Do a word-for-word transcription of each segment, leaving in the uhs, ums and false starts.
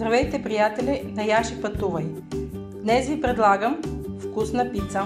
Здравейте, приятели на Яши пътувай! Днес ви предлагам вкусна пица.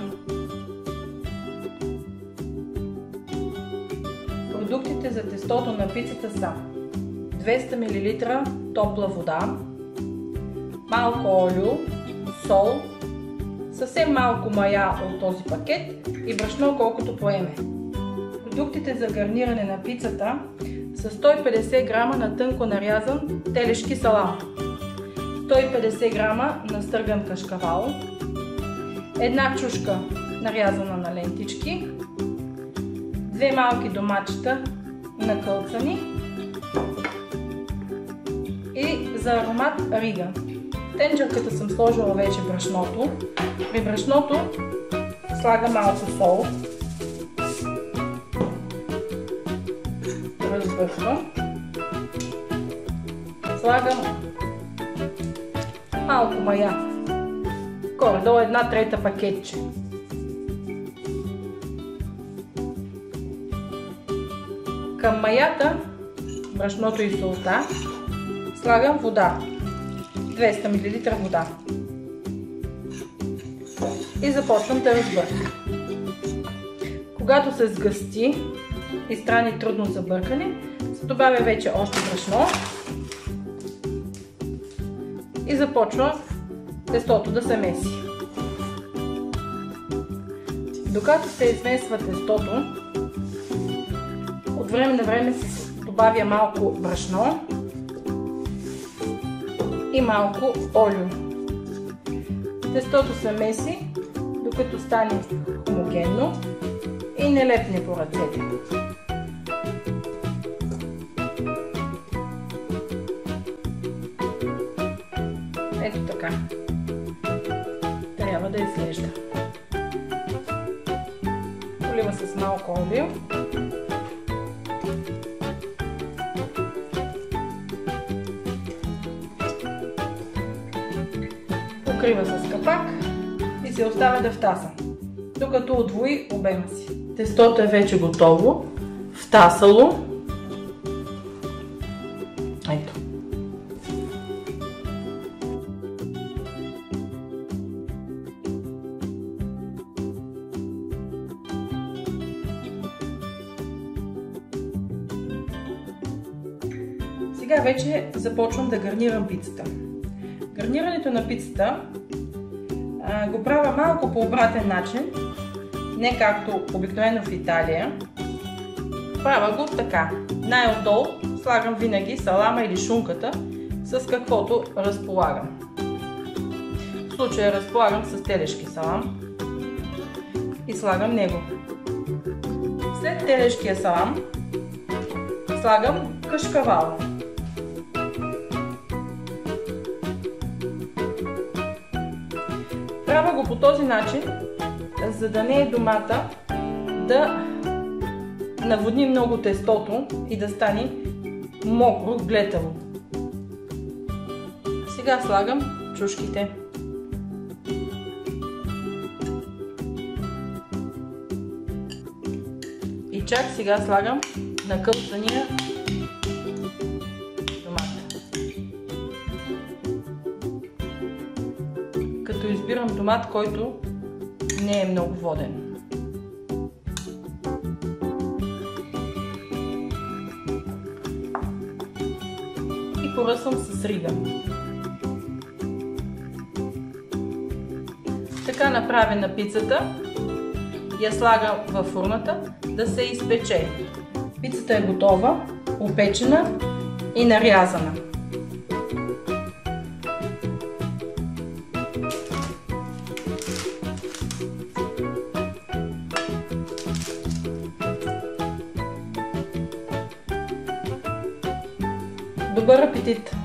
Продуктите за тестото на пицата са двеста милилитра топла вода, малко олио, сол, съвсем малко мая от този пакет и брашно колкото поеме. Продуктите за гарниране на пицата са сто и петдесет грама на тънко нарязан телешки салам, сто и петдесет грама настърган кашкавал, една чушка нарязана на лентички, две малки домачета накълцани и за аромат риган. В тенджерката съм сложила вече брашното. При брашното слагам малко сол, разбърквам, слагам малко мая, горе-долу една трета пакетче. Към маята, брашното и солта слагам вода, двеста милилитра вода и започвам да разбъркам. Когато се сгъсти и стане трудно за бъркане, се добавя вече още брашно и започва тестото да се меси. Докато се измесва тестото, от време на време се добавя малко брашно и малко олио. Тестото се меси, докато стане хомогенно и не лепне по ръцете. Ето така. Трябва да изглежда. Полива с малко олио. Покрива с капак и се оставя да втаса, докато удвои обема си. Тестото е вече готово, втасало. Ето. Сега вече започвам да гарнирам пицата. Гарнирането на пицата а, го правя малко по обратен начин, не както обикновено в Италия. Правя го така. Най-отдолу слагам винаги салама или шунката, с каквото разполагам. В случая разполагам с телешки салам и слагам него. След телешкия салам слагам кашкавал. Правя го по този начин, за да не е домата да наводни много тестото и да стане мокро, глетаво. Сега слагам чушките. И чак сега слагам накълцания домата. Като избирам домат, който не е много воден. И поръсвам с риган. Така направена пицата я слагам във фурната да се изпече. Пицата е готова, опечена и нарязана. Добър апетит!